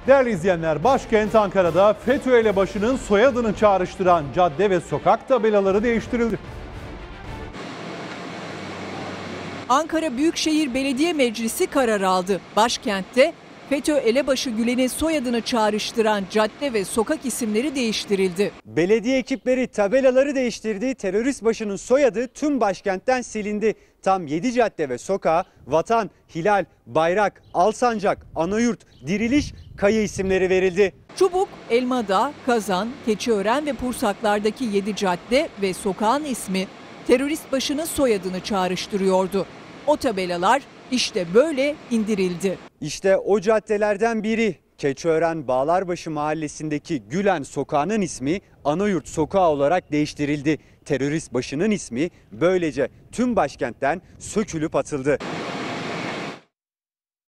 Değerli izleyenler, başkent Ankara'da FETÖ elebaşının soyadını çağrıştıran cadde ve sokak tabelaları değiştirildi. Ankara Büyükşehir Belediye Meclisi karar aldı. Başkentte FETÖ elebaşı Gülen'in soyadını çağrıştıran cadde ve sokak isimleri değiştirildi. Belediye ekipleri tabelaları değiştirdi. Terörist başının soyadı tüm başkentten silindi. Tam 7 cadde ve sokağa Vatan, Hilal, Bayrak, Alsancak, Anayurt, Diriliş, Kayı isimleri verildi. Çubuk, Elmadağ, Kazan, Keçiören ve Pursaklar'daki 7 cadde ve sokağın ismi terörist başının soyadını çağrıştırıyordu. O tabelalar işte böyle indirildi. İşte o caddelerden biri. Keçiören Bağlarbaşı mahallesindeki Gülen sokağının ismi Anayurt sokağı olarak değiştirildi. Terörist başının ismi böylece tüm başkentten sökülüp atıldı.